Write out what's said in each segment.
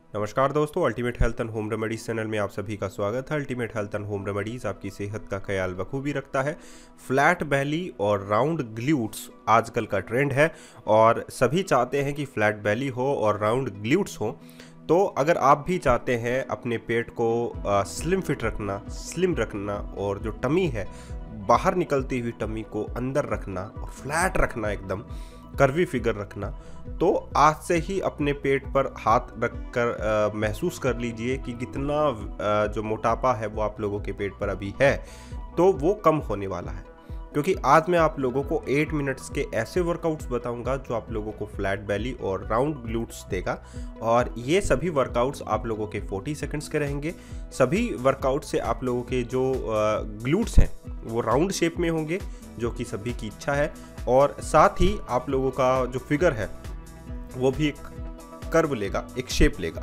नमस्कार दोस्तों, ultimate health and home remedies channel में आप सभी का स्वागत है। Ultimate health and home remedies आपकी सेहत का ख्याल बखूबी रखता है। फ्लैट बेली और राउंड ग्ल्यूट्स आजकल का ट्रेंड है और सभी चाहते हैं कि फ्लैट बेली हो और राउंड ग्ल्यूट्स हो। तो अगर आप भी चाहते हैं अपने पेट को स्लिम रखना और जो टमी है बाहर निकलती हुई टमी को अंदर रखना और फ्लैट रखना, एकदम कर्वी फिगर रखना, तो आज से ही अपने पेट पर हाथ रखकर महसूस कर लीजिए कि कितना जो मोटापा है वो आप लोगों के पेट पर अभी है तो वो कम होने वाला है। क्योंकि आज मैं आप लोगों को 8 मिनट्स के ऐसे वर्कआउट्स बताऊंगा जो आप लोगों को फ्लैट बेली और राउंड ग्लूट्स देगा। और ये सभी वर्कआउट्स आप लोगों के 40 सेकंड्स के रहेंगे। सभी वर्कआउट से आप लोगों के जो ग्लूट्स हैं वो राउंड शेप में होंगे, जो कि सभी की इच्छा है। और साथ ही आप लोगों का जो फिगर है वो भी एक कर्व लेगा, एक शेप लेगा।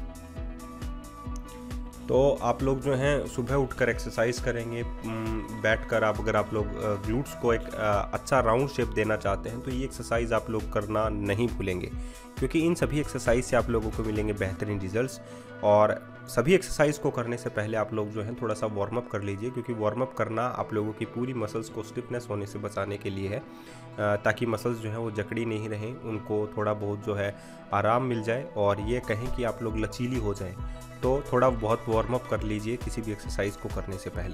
तो आप लोग जो हैं सुबह उठकर एक्सरसाइज करेंगे बैठकर। अगर आप लोग ग्लूट्स को एक अच्छा राउंड शेप देना चाहते हैं तो ये एक्सरसाइज आप लोग करना नहीं भूलेंगे, क्योंकि इन सभी एक्सरसाइज से आप लोगों को मिलेंगे बेहतरीन रिजल्ट्स। और सभी एक्सरसाइज को करने से पहले आप लोग जो है थोड़ा सा वार्म अप कर लीजिए, क्योंकि वार्म अप करना आप लोगों की पूरी मसल्स को स्टिफनेस होने से बचाने के लिए है, ताकि मसल्स जो है वो जकड़ी नहीं रहें, उनको थोड़ा बहुत जो है आराम मिल जाए और ये कहें कि आप लोग लचीली हो जाएं। तो थोड़ा बहुत वार्म अप कर लीजिए किसी भी एक्सरसाइज को करने से पहले।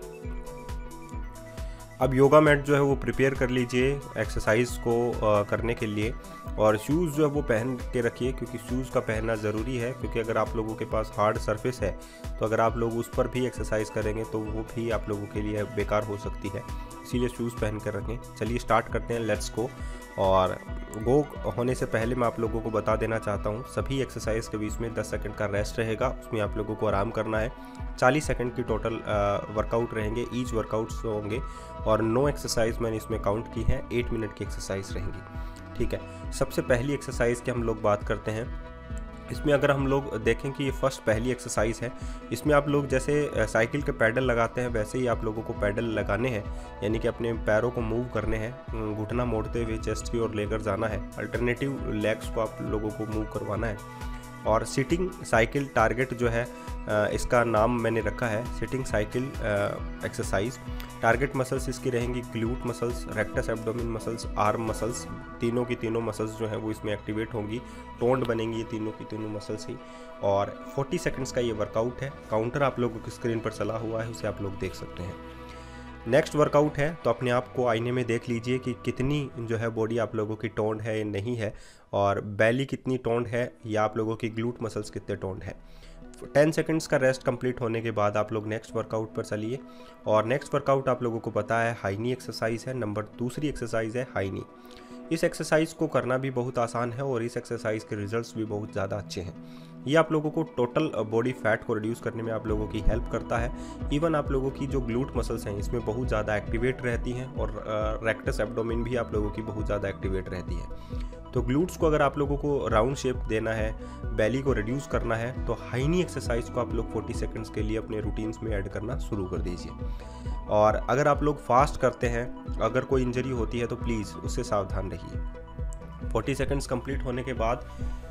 अब योगा मैट जो है वो प्रिपेयर कर लीजिए एक्सरसाइज को करने के लिए। और शूज़ जो है वो पहन के रखिए, क्योंकि शूज़ का पहनना ज़रूरी है। क्योंकि अगर आप लोगों के पास हार्ड सरफेस है तो अगर आप लोग उस पर भी एक्सरसाइज करेंगे तो वो भी आप लोगों के लिए बेकार हो सकती है, इसीलिए शूज़ पहन कर रखें। चलिए स्टार्ट करते हैं, लेट्स गो। और गो होने से पहले मैं आप लोगों को बता देना चाहता हूँ, सभी एक्सरसाइज के बीच में 10 सेकंड का रेस्ट रहेगा, उसमें आप लोगों को आराम करना है। 40 सेकंड की टोटल वर्कआउट रहेंगे, ईच वर्कआउट्स होंगे और 9 एक्सरसाइज मैंने इसमें काउंट की हैं, 8 मिनट की एक्सरसाइज रहेंगी। ठीक है, सबसे पहली एक्सरसाइज की हम लोग बात करते हैं। इसमें अगर हम लोग देखें कि ये पहली एक्सरसाइज है, इसमें आप लोग जैसे साइकिल के पैडल लगाते हैं वैसे ही आप लोगों को पैडल लगाने हैं, यानी कि अपने पैरों को मूव करने हैं, घुटना मोड़ते हुए चेस्ट की ओर लेकर जाना है। अल्टरनेटिव लेग्स को आप लोगों को मूव करवाना है। और सिटिंग साइकिल टारगेट जो है इसका नाम मैंने रखा है sitting cycle exercise. Target muscles इसकी रहेंगी glute muscles, rectus abdomen muscles, arm muscles. तीनों की तीनों मसल्स जो हैं वो इसमें एक्टिवेट होंगी, टोन्ड बनेंगी ये तीनों की तीनों मसल्स ही। और 40 सेकंड्स का ये वर्कआउट है। काउंटर आप लोगों की स्क्रीन पर चला हुआ है, उसे आप लोग देख सकते हैं। नेक्स्ट वर्कआउट है, तो अपने आप को आईने में देख लीजिए कि कितनी जो है बॉडी आप लोगों की टोन्ड है या नहीं है, और बेली कितनी टोन्ड है या आप लोगों की ग्लूट मसल्स कितने टोन्ड है। 10 सेकंड्स का रेस्ट कंप्लीट होने के बाद आप लोग नेक्स्ट वर्कआउट पर चलिए। और नेक्स्ट वर्कआउट आप लोगों को पता है हाई नी एक्सरसाइज है, दूसरी एक्सरसाइज है हाई नी। इस एक्सरसाइज को करना भी बहुत आसान है और इस एक्सरसाइज के रिजल्ट्स भी बहुत ज़्यादा अच्छे हैं। ये आप लोगों को टोटल बॉडी फैट को रिड्यूस करने में आप लोगों की हेल्प करता है। इवन आप लोगों की जो ग्लूट मसल्स हैं इसमें बहुत ज़्यादा एक्टिवेट रहती हैं और रेक्टस एब्डोमेन भी आप लोगों की बहुत ज़्यादा एक्टिवेट रहती है। तो ग्लूट्स को अगर आप लोगों को राउंड शेप देना है, बेली को रिड्यूस करना है, तो हाई नी एक्सरसाइज को आप लोग 40 सेकंड्स के लिए अपने रूटीन्स में ऐड करना शुरू कर दीजिए। और अगर आप लोग फास्ट करते हैं, अगर कोई इंजरी होती है तो प्लीज़ उससे सावधान रहिए। 40 सेकंड्स कंप्लीट होने के बाद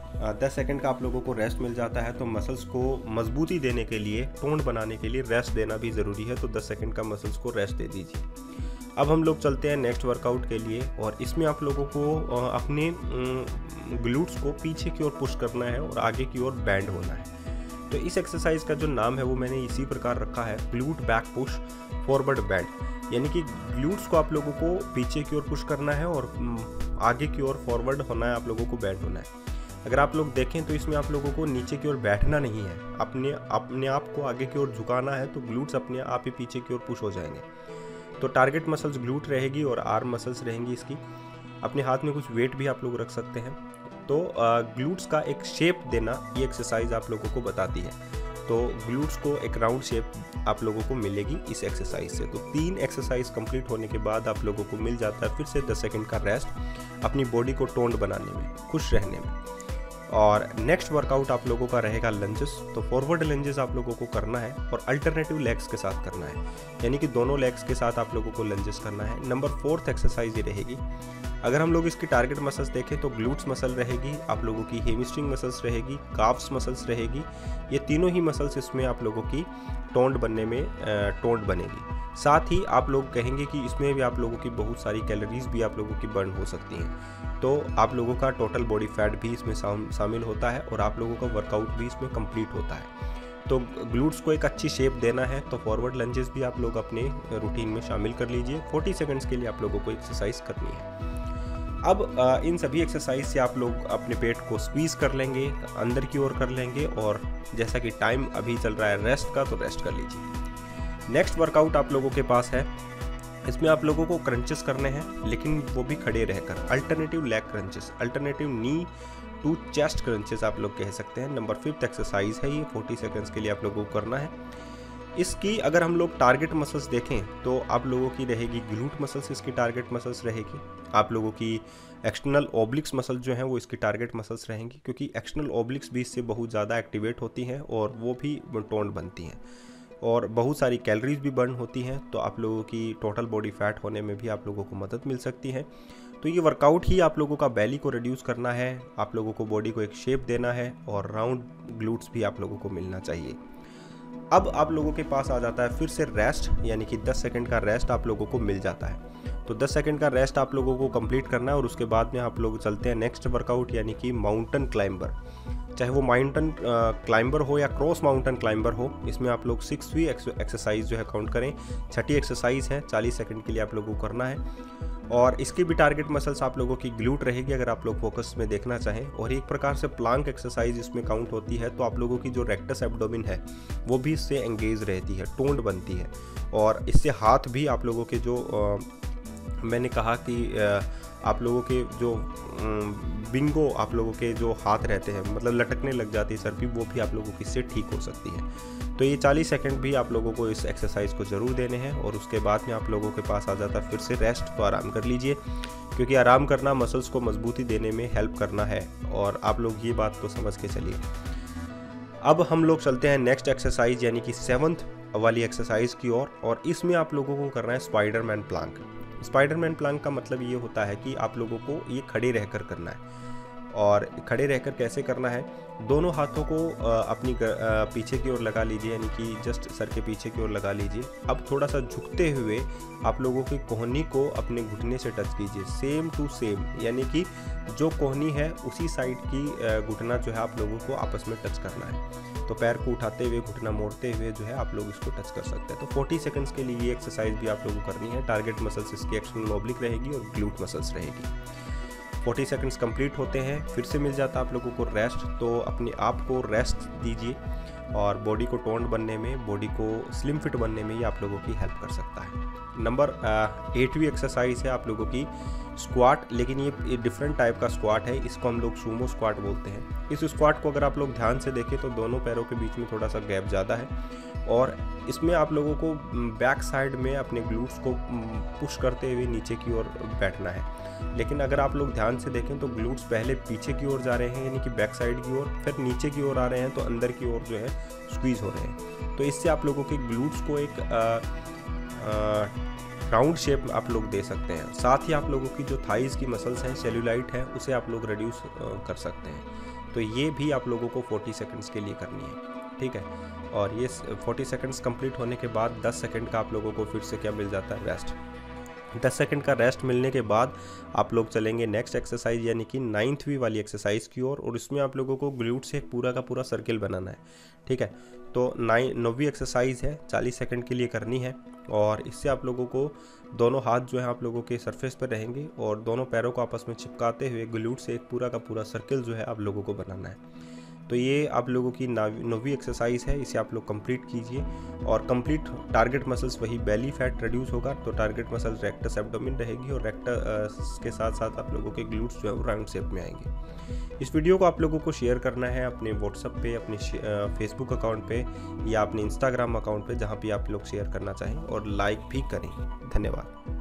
10 सेकंड का आप लोगों को रेस्ट मिल जाता है। तो मसल्स को मजबूती देने के लिए, टोन बनाने के लिए रेस्ट देना भी ज़रूरी है, तो 10 सेकंड का मसल्स को रेस्ट दे दीजिए। अब हम लोग चलते हैं नेक्स्ट वर्कआउट के लिए, और इसमें आप लोगों को अपने ग्लूट्स को पीछे की ओर पुश करना है और आगे की ओर बैंड होना है। तो इस एक्सरसाइज का जो नाम है वो मैंने इसी प्रकार रखा है, glute back push forward band. यानी कि ग्लूट्स को आप लोगों को पीछे की ओर पुश करना है और आगे की ओर फॉरवर्ड होना है, आप लोगों को बैंड होना है। अगर आप लोग देखें तो इसमें आप लोगों को नीचे की ओर बैठना नहीं है, अपने आप को आगे की ओर झुकाना है, तो ग्लूट्स अपने आप ही पीछे की ओर पुश हो जाएंगे। तो टारगेट मसल्स ग्लूट रहेगी और आर्म मसल्स रहेंगी इसकी। अपने हाथ में कुछ वेट भी आप लोग रख सकते हैं। तो ग्लूट्स का एक शेप देना ये एक्सरसाइज आप लोगों को बताती है। तो ग्लूट्स को एक राउंड शेप आप लोगों को मिलेगी इस एक्सरसाइज से। तो 3 एक्सरसाइज कंप्लीट होने के बाद आप लोगों को मिल जाता है फिर से 10 सेकंड का रेस्ट, अपनी बॉडी को टोन्ड बनाने में, खुश रहने में। और नेक्स्ट वर्कआउट आप लोगों का रहेगा लंजेस। तो फॉरवर्ड लंजेस आप लोगों को करना है और अल्टरनेटिव लेग्स के साथ करना है, यानी कि दोनों लेग्स के साथ आप लोगों को लंजेस करना है। नंबर 4th एक्सरसाइज ये रहेगी। अगर हम लोग इसकी टारगेट मसल्स देखें तो ग्लूट्स मसल रहेगी, आप लोगों की हेमस्ट्रिंग मसल्स रहेगी, काफ्स मसल्स रहेगी। ये तीनों ही मसल्स इसमें आप लोगों की टोन्ड बनने में टोन्ड बनेगी। साथ ही आप लोग कहेंगे कि इसमें भी आप लोगों की बहुत सारी कैलोरीज भी आप लोगों की बर्न हो सकती हैं। तो आप लोगों का टोटल बॉडी फैट भी इसमें शामिल होता है और आप लोगों का वर्कआउट भी इसमें कंप्लीट होता है। तो ग्लूट्स को एक अच्छी शेप देना है तो फॉरवर्ड लंजेस भी आप लोग अपने रूटीन में शामिल कर लीजिए। 40 सेकंड्स के लिए आप लोगों को एक्सरसाइज करनी है। अब इन सभी एक्सरसाइज से आप लोग अपने पेट को स्क्वीज़ कर लेंगे, अंदर की ओर कर लेंगे, और जैसा कि टाइम अभी चल रहा है रेस्ट का, तो रेस्ट कर लीजिए। नेक्स्ट वर्कआउट आप लोगों के पास है, इसमें आप लोगों को क्रंचेस करने हैं, लेकिन वो भी खड़े रहकर। Alternative leg crunches, alternative knee to chest crunches आप लोग कह सकते हैं। नंबर 5th एक्सरसाइज है ये, 40 सेकंड्स के लिए आप लोगों को करना है। इसकी अगर हम लोग टारगेट मसल्स देखें तो आप लोगों की रहेगी ग्लूट मसल्स, इसकी टारगेट मसल्स रहेगी। आप लोगों की एक्सटर्नल ओब्लिक्स मसल जो हैं वो इसकी टारगेट मसल्स रहेंगी, क्योंकि एक्सटर्नल ओब्लिक्स भी इससे बहुत ज़्यादा एक्टिवेट होती हैं और वो भी टोन्ड बनती हैं और बहुत सारी कैलोरीज भी बर्न होती हैं। तो आप लोगों की टोटल बॉडी फैट होने में भी आप लोगों को मदद मिल सकती है। तो ये वर्कआउट ही आप लोगों का बेली को रिड्यूस करना है, आप लोगों को बॉडी को एक शेप देना है और राउंड ग्लूट्स भी आप लोगों को मिलना चाहिए। अब आप लोगों के पास आ जाता है फिर से रेस्ट, यानी कि 10 सेकंड का रेस्ट आप लोगों को मिल जाता है। तो 10 सेकंड का रेस्ट आप लोगों को कंप्लीट करना है और उसके बाद में आप लोग चलते हैं नेक्स्ट वर्कआउट, यानी कि माउंटेन क्लाइंबर। चाहे वो माउंटेन क्लाइंबर हो या क्रॉस माउंटेन क्लाइंबर हो, इसमें आप लोग 6वीं एक्सरसाइज जो है काउंट करें। 6ठी एक्सरसाइज है, 40 सेकंड के लिए आप लोगों को करना है और इसकी भी टारगेट मसल्स आप लोगों की ग्लूट रहेगी अगर आप लोग फोकस में देखना चाहें। और एक प्रकार से प्लांक एक्सरसाइज इसमें काउंट होती है, तो आप लोगों की जो रेक्टस एब्डोमेन है वो भी इससे एंगेज रहती है, टोन्ड बनती है। और इससे हाथ भी आप लोगों के जो मैंने कहा कि आप लोगों के जो बिंगो आप लोगों के जो हाथ रहते हैं, मतलब लटकने लग जाती है सर भी, वो भी आप लोगों की इससे ठीक हो सकती है। तो ये 40 सेकंड भी आप लोगों को इस एक्सरसाइज को ज़रूर देने हैं और उसके बाद में आप लोगों के पास आ जाता है फिर से रेस्ट। तो आराम कर लीजिए, क्योंकि आराम करना मसल्स को मजबूती देने में हेल्प करना है और आप लोग ये बात को समझ के चलिए। अब हम लोग चलते हैं नेक्स्ट एक्सरसाइज, यानी कि 7th वाली एक्सरसाइज की ओर, और इसमें आप लोगों को करना है स्पाइडरमैन प्लांक। स्पाइडरमैन प्लांक का मतलब ये होता है कि आप लोगों को ये खड़े रहकर करना है। और खड़े रहकर कैसे करना है, दोनों हाथों को अपनी पीछे की ओर लगा लीजिए, यानी कि जस्ट सर के पीछे की ओर लगा लीजिए। अब थोड़ा सा झुकते हुए आप लोगों की कोहनी को अपने घुटने से टच कीजिए, सेम टू सेम, यानी कि जो कोहनी है उसी साइड की घुटना जो है आप लोगों को आपस में टच करना है। तो पैर को उठाते हुए, घुटना मोड़ते हुए जो है आप लोग इसको टच कर सकते हैं। तो 40 सेकंड्स के लिए ये एक्सरसाइज भी आप लोगों को करनी है। टारगेट मसल्स इसकी एक्सटर्नल ओब्लिक रहेगी और ग्लूट मसल्स रहेगी। 40 सेकंड्स कंप्लीट होते हैं, फिर से मिल जाता है आप लोगों को रेस्ट। तो अपने आप को रेस्ट दीजिए और बॉडी को टोन्ड बनने में, बॉडी को स्लिम फिट बनने में ये आप लोगों की हेल्प कर सकता है। नंबर 8वीं एक्सरसाइज है आप लोगों की स्क्वाट, लेकिन ये डिफरेंट टाइप का स्क्वाट है, इसको हम लोग सूमो स्क्वाट बोलते हैं। इस स्क्वाट को अगर आप लोग ध्यान से देखें तो दोनों पैरों के बीच में थोड़ा सा गैप ज़्यादा है और इसमें आप लोगों को बैक साइड में अपने ग्लूट्स को पुश करते हुए नीचे की ओर बैठना है। लेकिन अगर आप लोग ध्यान से देखें तो ग्लूट्स पहले पीछे की ओर जा रहे हैं, यानी कि बैक साइड की ओर, फिर नीचे की ओर आ रहे हैं, तो अंदर की ओर जो है स्क्वीज़ हो रहे हैं। तो इससे आप लोगों के ग्लूट्स को एक राउंड शेप आप लोग दे सकते हैं। साथ ही आप लोगों की जो थाइज़ की मसल्स हैं, सेल्यूलाइट है, उसे आप लोग रिड्यूस कर सकते हैं। तो ये भी आप लोगों को 40 सेकंड्स के लिए करनी है, ठीक है। और ये 40 सेकंड्स कंप्लीट होने के बाद 10 सेकंड का आप लोगों को फिर से क्या मिल जाता है, रेस्ट। 10 सेकंड का रेस्ट मिलने के बाद आप लोग चलेंगे नेक्स्ट एक्सरसाइज, यानी कि 9वीं वाली एक्सरसाइज की ओर, और इसमें आप लोगों को ग्लूट से एक पूरा का पूरा सर्किल बनाना है, ठीक है। तो 9वीं एक्सरसाइज है, 40 सेकंड के लिए करनी है और इससे आप लोगों को दोनों हाथ जो है आप लोगों के सरफेस पर रहेंगे और दोनों पैरों को आपस में चिपकाते हुए ग्लूट से एक पूरा का पूरा सर्किल जो है आप लोगों को बनाना है। तो ये आप लोगों की 9वीं एक्सरसाइज है, इसे आप लोग कंप्लीट कीजिए और कंप्लीट टारगेट मसल्स वही बेली फैट रिड्यूस होगा, तो टारगेट मसल्स रेक्टस एब्डोमेन रहेगी और रेक्टस के साथ साथ आप लोगों के ग्लूट्स जो है राउंड शेप में आएंगे। इस वीडियो को आप लोगों को शेयर करना है अपने व्हाट्सएप पे, अपने फेसबुक अकाउंट पे या अपने इंस्टाग्राम अकाउंट पे, जहाँ भी आप लोग शेयर करना चाहें, और लाइक भी करें। धन्यवाद।